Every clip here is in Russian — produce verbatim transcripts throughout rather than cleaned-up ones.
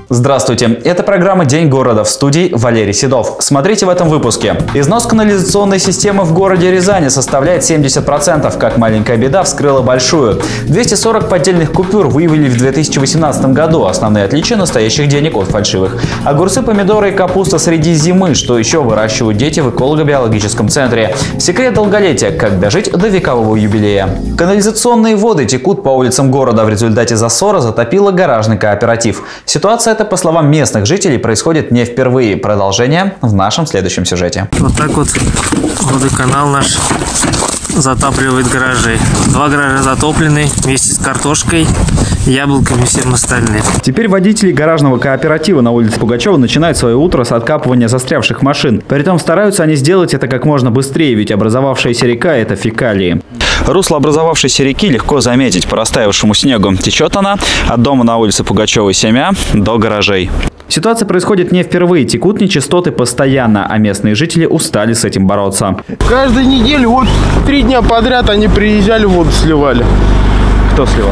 Здравствуйте, это программа «День города», в студии Валерий Седов. Смотрите в этом выпуске. Износ канализационной системы в городе Рязани составляет семьдесят процентов. Как маленькая беда вскрыла большую. двести сорок поддельных купюр выявили в две тысячи восемнадцатом году. Основные отличия настоящих денег от фальшивых. Огурцы, помидоры и капуста среди зимы. Что еще выращивают дети в эколого-биологическом центре. Секрет долголетия. Как дожить до векового юбилея. Канализационные воды текут по улицам города. В результате засора затопило гаражный кооператив. Ситуация эта, по словам местных жителей, происходит не впервые. Продолжение в нашем следующем сюжете. Вот так вот водоканал наш затапливает гаражи. Два гаража затоплены вместе с картошкой, яблоками и всем остальным. Теперь водители гаражного кооператива на улице Пугачева начинают свое утро с откапывания застрявших машин. Притом стараются они сделать это как можно быстрее, ведь образовавшаяся река – это фекалии. Русло образовавшейся реки легко заметить по растаявшему снегу. Течет она от дома на улице Пугачевой семь А до гаражей. Ситуация происходит не впервые. Текут нечистоты постоянно, а местные жители устали с этим бороться. Каждую неделю, вот три дня подряд они приезжали, воду сливали. Кто сливал?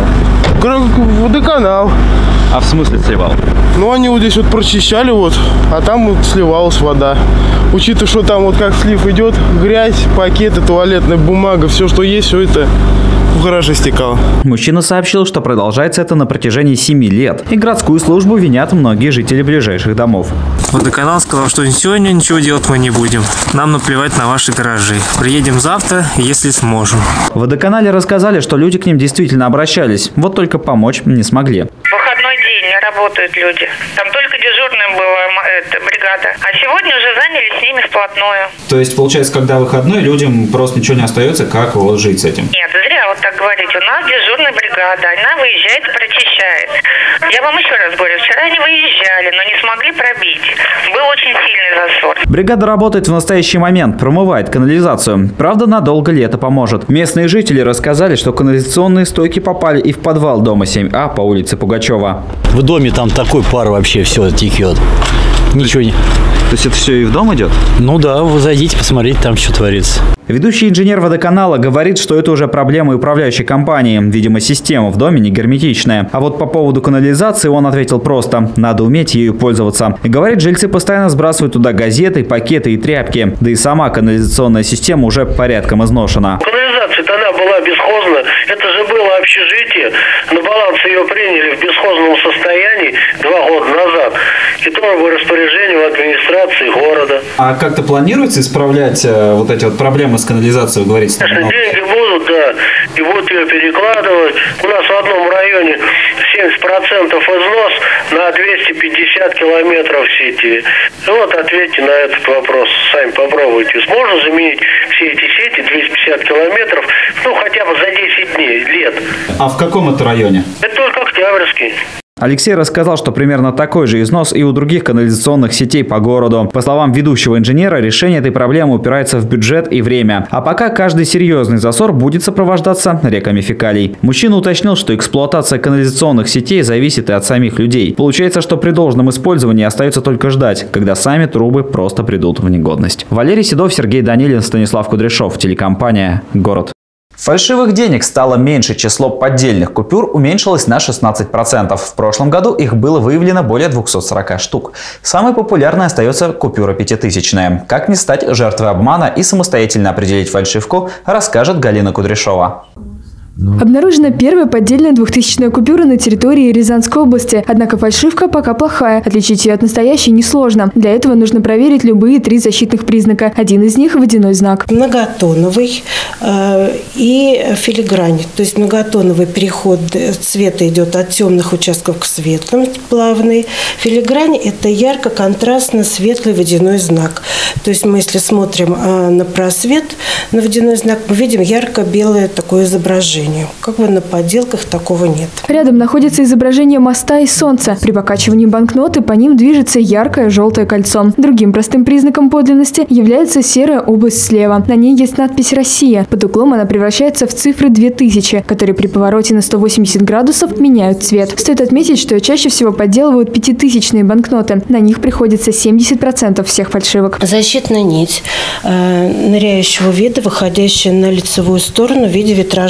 Водоканал. А в смысле сливал? Ну, они вот здесь вот прочищали, вот, а там вот сливалась вода. Учитывая, что там вот как слив идет, грязь, пакеты, туалетная бумага, все, что есть, все это в гараже стекало. Мужчина сообщил, что продолжается это на протяжении семи лет. И городскую службу винят многие жители ближайших домов. Водоканал сказал, что сегодня ничего делать мы не будем. Нам наплевать на ваши гаражи. Приедем завтра, если сможем. В водоканале рассказали, что люди к ним действительно обращались. Вот только помочь не смогли. Выходной день, не работают люди. Там только дежурная была эта, бригада. А сегодня уже занялись с ними вплотную. То есть, получается, когда выходной, людям просто ничего не остается, как вот жить с этим? Нет, зря вот так говорить. У нас дежурная бригада. Она выезжает и прочищает. Я вам еще раз говорю, вчера они выезжали, но не смогли пробить. Был очень сильный засор. Бригада работает в настоящий момент, промывает канализацию. Правда, надолго ли это поможет? Местные жители рассказали, что канализационные стойки попали и в подвал дома семь А по улице Пугачева. В доме там такой пар вообще, все текет. Ничего не... То есть это все и в дом идет? Ну да, вы зайдите, посмотрите, там что творится. Ведущий инженер водоканала говорит, что это уже проблема управляющей компании. Видимо, система в доме не герметичная. А вот по поводу канализации он ответил просто: надо уметь ею пользоваться. И говорит, жильцы постоянно сбрасывают туда газеты, пакеты и тряпки. Да и сама канализационная система уже порядком изношена. Канализация-то она была бесхозна. Это же было общежитие. На баланс ее приняли в бесхозном состоянии два года назад. И то в распоряжении в администрации города. А как-то планируется исправлять э, вот эти вот проблемы с канализацией, вы говорите? Конечно, деньги будут, да, и будут ее перекладывать. У нас в одном районе семьдесят процентов износ на двести пятьдесят километров сети. И вот ответьте на этот вопрос, сами попробуйте. Можно заменить все эти сети, двести пятьдесят километров, ну хотя бы за десять дней, лет. А в каком это районе? Это только Октябрьский. Алексей рассказал, что примерно такой же износ и у других канализационных сетей по городу. По словам ведущего инженера, решение этой проблемы упирается в бюджет и время. А пока каждый серьезный засор будет сопровождаться реками фекалий. Мужчина уточнил, что эксплуатация канализационных сетей зависит и от самих людей. Получается, что при должном использовании остается только ждать, когда сами трубы просто придут в негодность. Валерий Седов, Сергей Данилин, Станислав Кудряшов. Телекомпания «Город». Фальшивых денег стало меньше, число поддельных купюр уменьшилось на шестнадцать процентов. В прошлом году их было выявлено более двухсот сорока штук. Самой популярной остается купюра пятитысячная. Как не стать жертвой обмана и самостоятельно определить фальшивку, расскажет Галина Кудряшова. Обнаружена первая поддельная двухтысячная купюра на территории Рязанской области. Однако фальшивка пока плохая. Отличить ее от настоящей несложно. Для этого нужно проверить любые три защитных признака. Один из них – водяной знак. Многотоновый э, и филигрань. То есть многотоновый переход цвета идет от темных участков к светлым, плавный. Филигрань – это ярко-контрастно светлый водяной знак. То есть мы, если смотрим э, на просвет, на водяной знак, мы видим ярко-белое такое изображение. Как бы на подделках такого нет. Рядом находится изображение моста и солнца. При покачивании банкноты по ним движется яркое желтое кольцо. Другим простым признаком подлинности является серая область слева. На ней есть надпись «Россия». Под углом она превращается в цифры две тысячи, которые при повороте на сто восемьдесят градусов меняют цвет. Стоит отметить, что чаще всего подделывают пятитысячные банкноты. На них приходится семьдесят процентов всех фальшивок. Защитная нить э, ныряющего вида, выходящая на лицевую сторону в виде витражного окна.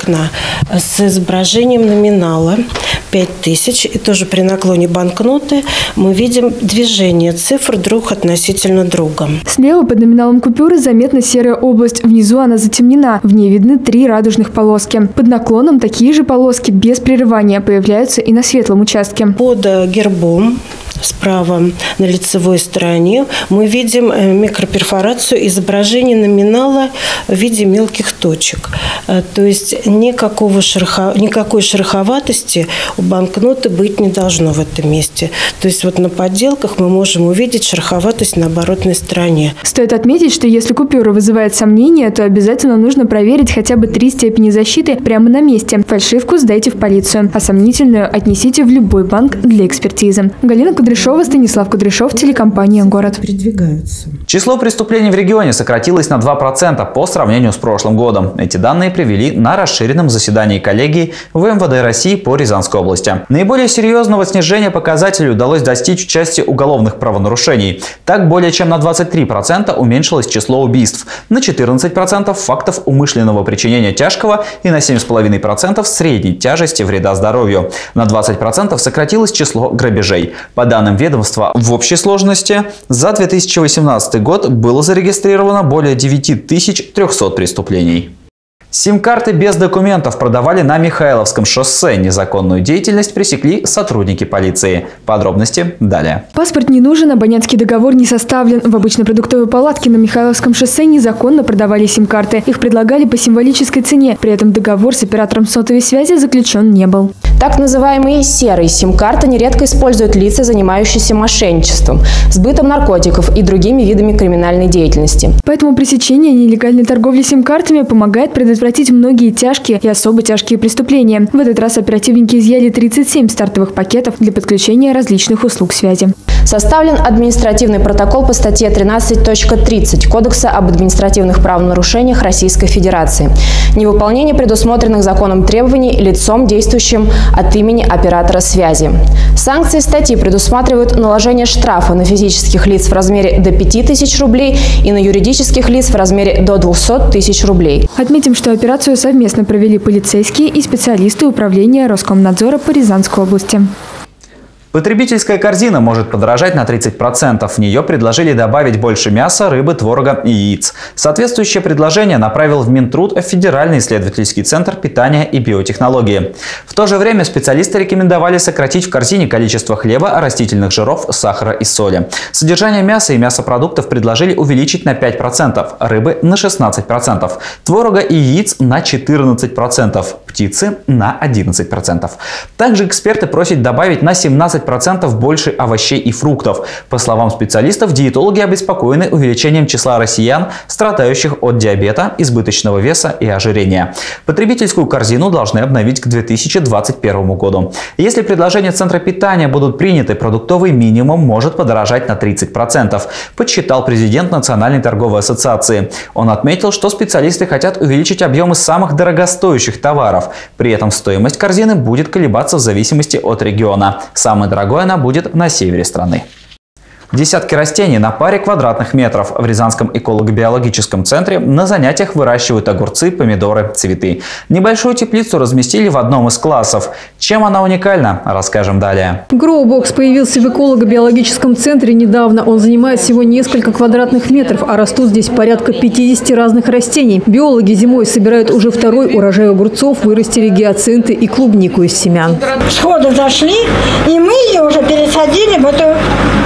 окна с изображением номинала пять тысяч. И тоже при наклоне банкноты мы видим движение цифр друг относительно друга. Слева под номиналом купюры заметна серая область. Внизу она затемнена. В ней видны три радужных полоски. Под наклоном такие же полоски без прерывания появляются и на светлом участке. Под гербом справа на лицевой стороне мы видим микроперфорацию изображения номинала в виде мелких точек. То есть никакого шерохо... никакой шероховатости у банкноты быть не должно в этом месте. То есть вот на подделках мы можем увидеть шероховатость на оборотной стороне. Стоит отметить, что если купюра вызывает сомнения, то обязательно нужно проверить хотя бы три степени защиты прямо на месте. Фальшивку сдайте в полицию, а сомнительную отнесите в любой банк для экспертизы. Галина Кудряшова, Станислав Кудряшов, телекомпания «Город». Передвигаются. Число преступлений в регионе сократилось на два процента по сравнению с прошлым годом. Эти данные привели на расширенном заседании коллегии в эм вэ дэ России по Рязанской области. Наиболее серьезного снижения показателей удалось достичь в части уголовных правонарушений. Так, более чем на двадцать три процента уменьшилось число убийств, на четырнадцать процентов фактов умышленного причинения тяжкого и на семь целых пять десятых процента средней тяжести вреда здоровью. На двадцать процентов сократилось число грабежей. По данным ведомства, в общей сложности за две тысячи восемнадцатый год было зарегистрировано более девяти тысяч трёхсот преступлений. Сим-карты без документов продавали на Михайловском шоссе. Незаконную деятельность пресекли сотрудники полиции. Подробности далее. Паспорт не нужен, абонентский договор не составлен. В обычной продуктовой палатке на Михайловском шоссе незаконно продавали сим-карты. Их предлагали по символической цене. При этом договор с оператором сотовой связи заключен не был. Так называемые серые сим-карты нередко используют лица, занимающиеся мошенничеством, сбытом наркотиков и другими видами криминальной деятельности. Поэтому пресечение нелегальной торговли сим-картами помогает предотвратить многие тяжкие и особо тяжкие преступления. В этот раз оперативники изъяли тридцать семь стартовых пакетов для подключения различных услуг связи. Составлен административный протокол по статье тринадцать точка тридцать Кодекса об административных правонарушениях Российской Федерации. Невыполнение предусмотренных законом требований лицом, действующим от имени оператора связи. Санкции статьи предусматривают наложение штрафа на физических лиц в размере до пяти тысяч рублей и на юридических лиц в размере до двухсот тысяч рублей. Отметим, что операцию совместно провели полицейские и специалисты управления Роскомнадзора по Рязанской области. Потребительская корзина может подорожать на тридцать процентов. В нее предложили добавить больше мяса, рыбы, творога и яиц. Соответствующее предложение направил в Минтруд Федеральный исследовательский центр питания и биотехнологии. В то же время специалисты рекомендовали сократить в корзине количество хлеба, растительных жиров, сахара и соли. Содержание мяса и мясопродуктов предложили увеличить на пять процентов, рыбы на шестнадцать процентов, творога и яиц на четырнадцать процентов, птицы на одиннадцать процентов. Также эксперты просят добавить на семнадцать процентов больше овощей и фруктов. По словам специалистов, диетологи обеспокоены увеличением числа россиян, страдающих от диабета, избыточного веса и ожирения. Потребительскую корзину должны обновить к две тысячи двадцать первому году. Если предложения Центра питания будут приняты, продуктовый минимум может подорожать на тридцать процентов, подсчитал президент Национальной торговой ассоциации. Он отметил, что специалисты хотят увеличить объемы самых дорогостоящих товаров. При этом стоимость корзины будет колебаться в зависимости от региона. Самый дорогой она будет на севере страны. Десятки растений на паре квадратных метров. В Рязанском эколого-биологическом центре на занятиях выращивают огурцы, помидоры, цветы. Небольшую теплицу разместили в одном из классов. Чем она уникальна, расскажем далее. Гроубокс появился в эколого-биологическом центре недавно. Он занимает всего несколько квадратных метров, а растут здесь порядка пятидесяти разных растений. Биологи зимой собирают уже второй урожай огурцов, вырастили гиацинты и клубнику из семян. Сходу зашли, и мы ее уже пересадили в эту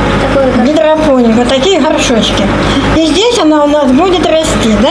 гидропонику, вот такие горшочки. И здесь она у нас будет расти, да?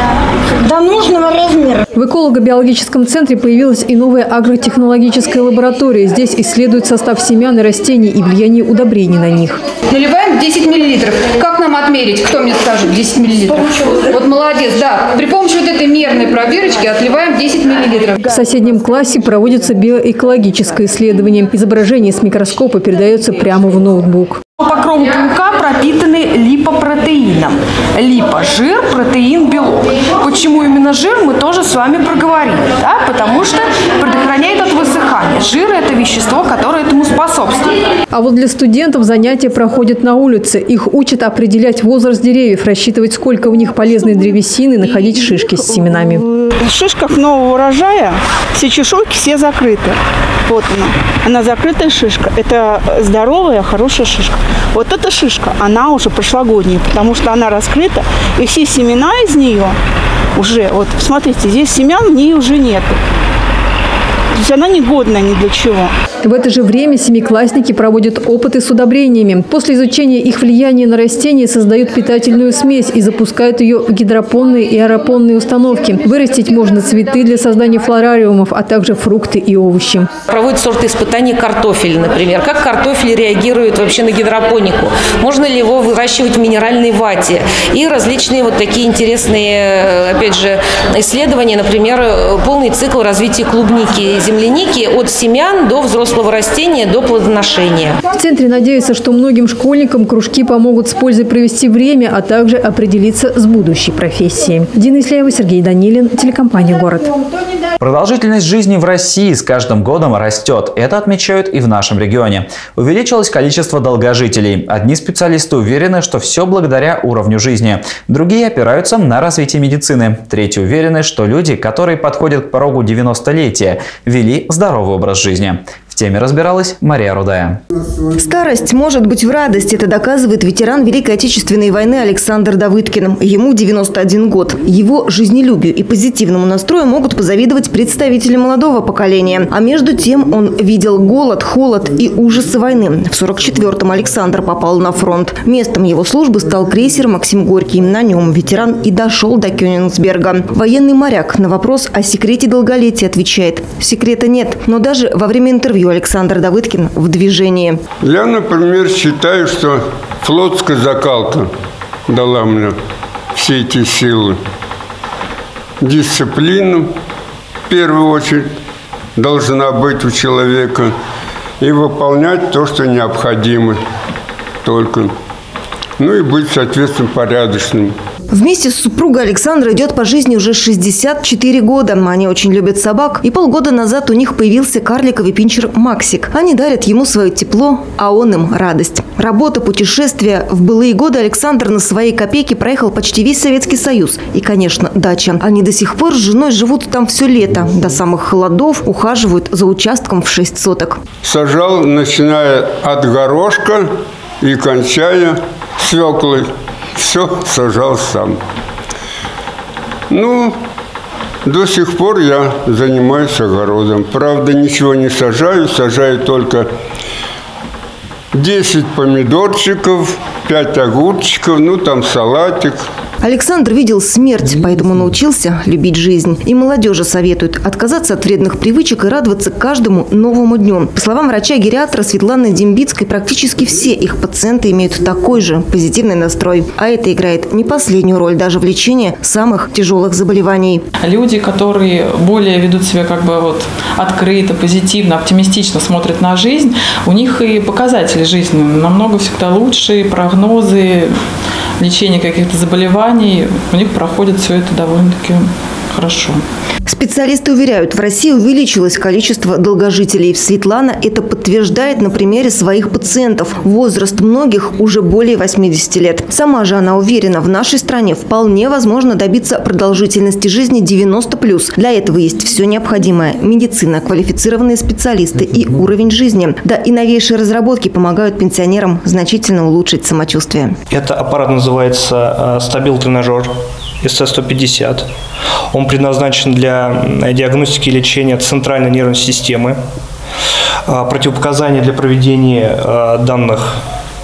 Да. До нужного размера. В эколого-биологическом центре появилась и новая агротехнологическая лаборатория. Здесь исследуют состав семян и растений и влияние удобрений на них. Наливаем десять миллилитров. Как нам отмерить? Кто мне скажет десять миллилитров? Вот молодец, да. При помощи вот этой мерной пробирочки отливаем десять миллилитров. В соседнем классе проводится биоэкологическое исследование. Изображение с микроскопа передается прямо в ноутбук. Покровы паука пропитаны липопротеином. Липа – жир, протеин – белок. Почему именно жир, мы тоже с вами проговорили. Да? Потому что предохраняет от высыхания. Жир – это вещество, которое этому способствует. А вот для студентов занятия проходят на улице. Их учат определять возраст деревьев, рассчитывать, сколько в них полезной древесины, находить шишки с семенами. В шишках нового урожая все чешуйки все закрыты. Вот она. Она закрытая шишка. Это здоровая, хорошая шишка. Вот эта шишка, она уже прошлогодняя, потому что она раскрыта. И все семена из нее уже, вот смотрите, здесь семян в ней уже нету. То есть она негодна ни для чего. В это же время семиклассники проводят опыты с удобрениями. После изучения их влияния на растения создают питательную смесь и запускают ее в гидропонные и аэропонные установки. Вырастить можно цветы для создания флорариумов, а также фрукты и овощи. Проводят сорты испытаний картофеля, например. Как картофель реагирует вообще на гидропонику? Можно ли его выращивать в минеральной вате? И различные вот такие интересные, опять же, исследования, например, полный цикл развития клубники и земляники от семян до взрослого растения, до плодоношения. В центре надеются, что многим школьникам кружки помогут с пользой провести время, а также определиться с будущей профессией. Дина Исляева, Сергей Данилин, телекомпания «Город». Продолжительность жизни в России с каждым годом растет. Это отмечают и в нашем регионе. Увеличилось количество долгожителей. Одни специалисты уверены, что все благодаря уровню жизни. Другие опираются на развитие медицины. Третьи уверены, что люди, которые подходят к порогу девяностолетия, вели здоровый образ жизни. В теме разбиралась Мария Рудая. Старость может быть в радость. Это доказывает ветеран Великой Отечественной войны Александр Давыдкин. Ему девяносто один год. Его жизнелюбию и позитивному настрою могут позавидовать представители молодого поколения. А между тем он видел голод, холод и ужасы войны. В сорок четвёртом Александр попал на фронт. Местом его службы стал крейсер «Максим Горький». На нем ветеран и дошел до Кёнигсберга. Военный моряк на вопрос о секрете долголетия отвечает: секрета нет. Но даже во время интервью Александр Давыдкин в движении. Я, например, считаю, что флотская закалка дала мне все эти силы. Дисциплина, в первую очередь, должна быть у человека. И выполнять то, что необходимо только. Ну и быть, соответственно, порядочным. Вместе с супругой Александра идет по жизни уже шестьдесят четыре года. Они очень любят собак. И полгода назад у них появился карликовый пинчер Максик. Они дарят ему свое тепло, а он им радость. Работа, путешествия. В былые годы Александр на своей копейке проехал почти весь Советский Союз. И, конечно, дача. Они до сих пор с женой живут там все лето. До самых холодов ухаживают за участком в шесть соток. Сажал, начиная от горошка и кончая свеклой. Все сажал сам. Ну, до сих пор я занимаюсь огородом. Правда, ничего не сажаю. Сажаю только десять помидорчиков, пять огурчиков, ну там салатик. Александр видел смерть, поэтому научился любить жизнь. И молодежи советуют отказаться от вредных привычек и радоваться каждому новому дню. По словам врача-гериатра Светланы Дембицкой, практически все их пациенты имеют такой же позитивный настрой. А это играет не последнюю роль даже в лечении самых тяжелых заболеваний. Люди, которые более ведут себя как бы вот открыто, позитивно, оптимистично смотрят на жизнь, у них и показатели жизни намного всегда лучше, прогнозы, лечение каких-то заболеваний, у них проходит все это довольно-таки хорошо. Специалисты уверяют, в России увеличилось количество долгожителей. Светлана это подтверждает на примере своих пациентов. Возраст многих уже более восьмидесяти лет. Сама же она уверена, в нашей стране вполне возможно добиться продолжительности жизни девяносто плюс. Для этого есть все необходимое. Медицина, квалифицированные специалисты и уровень жизни. Да и новейшие разработки помогают пенсионерам значительно улучшить самочувствие. Это аппарат называется «Стабил тренажер». эс цэ сто пятьдесят. Он предназначен для диагностики и лечения центральной нервной системы. Противопоказаний для проведения данных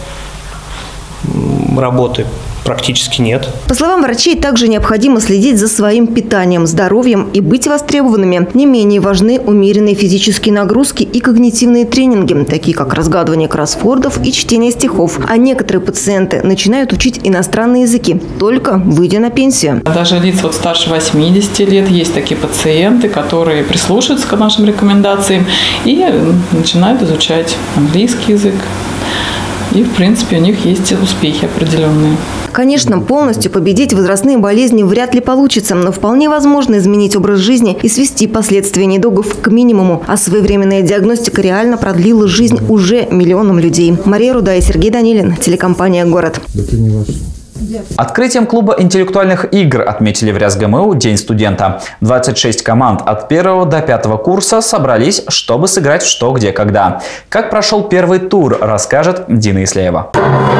работы практически нет. По словам врачей, также необходимо следить за своим питанием, здоровьем и быть востребованными. Не менее важны умеренные физические нагрузки и когнитивные тренинги, такие как разгадывание кроссвордов и чтение стихов. А некоторые пациенты начинают учить иностранные языки, только выйдя на пенсию. Даже лица вот старше восьмидесяти лет есть такие пациенты, которые прислушиваются к нашим рекомендациям и начинают изучать английский язык, И, в принципе, у них есть успехи определенные. Конечно, полностью победить возрастные болезни вряд ли получится, но вполне возможно изменить образ жизни и свести последствия недугов к минимуму. А своевременная диагностика реально продлила жизнь уже миллионам людей. Мария Руда и Сергей Данилин, телекомпания «Город». Открытием клуба интеллектуальных игр отметили в РясГМУ День студента. двадцать шесть команд от первого до пятого курса собрались, чтобы сыграть в «Что, где, когда». Как прошел первый тур, расскажет Дина Ислеева.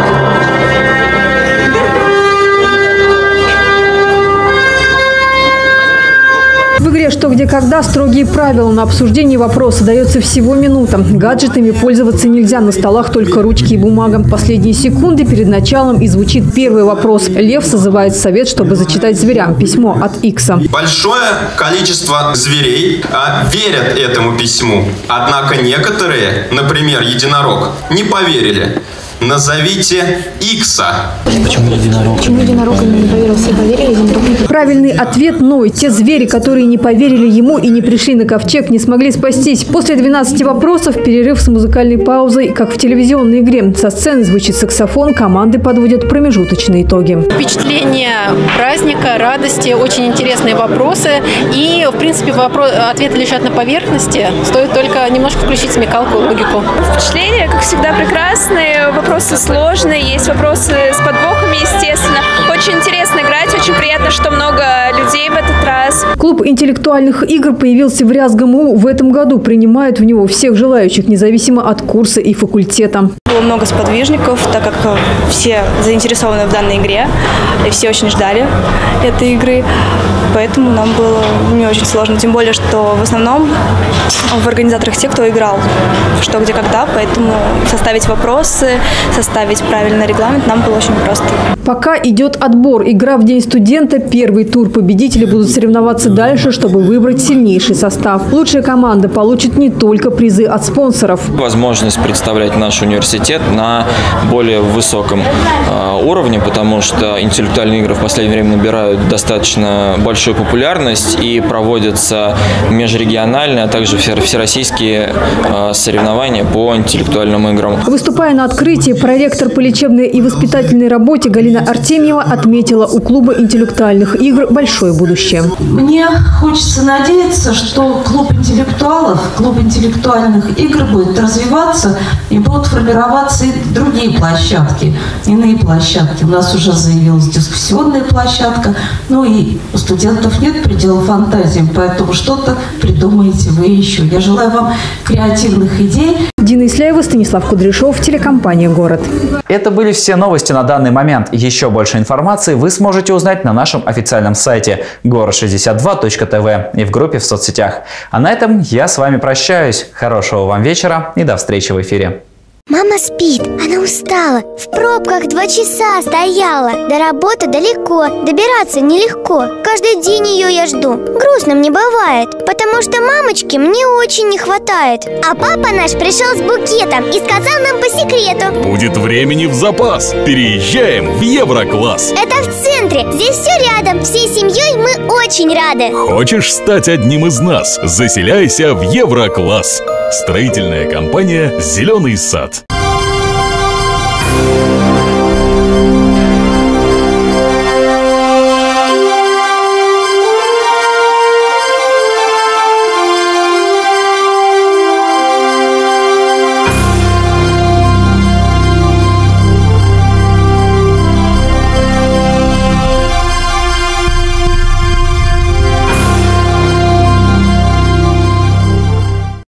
В игре «Что, где, когда» строгие правила. На обсуждение вопроса дается всего минута. Гаджетами пользоваться нельзя. На столах только ручки и бумага. Последние секунды перед началом и звучит первый вопрос. Лев созывает совет, чтобы зачитать зверям письмо от Икса. Большое количество зверей а, верят этому письму. Однако некоторые, например, единорог, не поверили. Назовите Икса. Почему единорог? Почему единорог не поверил? Все поверили, единорог не поверил. Правильный ответ – Ной. Те звери, которые не поверили ему и не пришли на ковчег, не смогли спастись. После двенадцати вопросов перерыв с музыкальной паузой, как в телевизионной игре. Со сцены звучит саксофон, команды подводят промежуточные итоги. Впечатление праздника, радости, очень интересные вопросы. И, в принципе, вопрос, ответы лежат на поверхности. Стоит только немножко включить смекалку и логику. Впечатления, как всегда, прекрасные. Вопросы сложные, есть вопросы с подвохами, естественно. Очень интересно играть, очень приятно, что много людей в этот раз. Клуб интеллектуальных игр появился в РясГМУ в этом году. Принимают в него всех желающих, независимо от курса и факультета. Было много сподвижников, так как все заинтересованы в данной игре, и все очень ждали этой игры. Поэтому нам было не очень сложно. Тем более, что в основном в организаторах те, кто играл в «Что, где, когда». Поэтому составить вопросы, составить правильный регламент нам было очень просто. Пока идет отбор. Игра в День студента. Первый тур. Победители будут соревноваться дальше, чтобы выбрать сильнейший состав. Лучшая команда получит не только призы от спонсоров. Возможность представлять наш университет на более высоком э, уровне, потому что интеллектуальные игры в последнее время набирают достаточно большую популярность и проводятся межрегиональные, а также всероссийские э, соревнования по интеллектуальным играм. Выступая на открытии, проректор по лечебной и воспитательной работе Галина Артемьева отметила, у клуба интеллектуальных игр большое будущее. Мне хочется надеяться, что клуб интеллектуалов, клуб интеллектуальных игр будет развиваться и будут формироваться и другие площадки, иные площадки. У нас уже заявилась дискуссионная площадка, ну и у студентов нет предела фантазиям, поэтому что-то придумаете вы еще. Я желаю вам креативных идей. Дина Исляева, Станислав Кудряшов, телекомпания «Город». Это были все новости на данный момент. Еще больше информации вы сможете узнать на нашем официальном сайте город шестьдесят два точка тв и в группе в соцсетях. А на этом я с вами прощаюсь. Хорошего вам вечера и до встречи в эфире. Мама спит, она устала, в пробках два часа стояла. До работы далеко, добираться нелегко. Каждый день ее я жду, грустно мне бывает, потому что мамочки мне очень не хватает. А папа наш пришел с букетом и сказал нам по секрету: будет времени в запас, переезжаем в Еврокласс. Это в центре, здесь все рядом, всей семьей мы очень рады. Хочешь стать одним из нас? Заселяйся в Еврокласс. Строительная компания «Зеленый сад».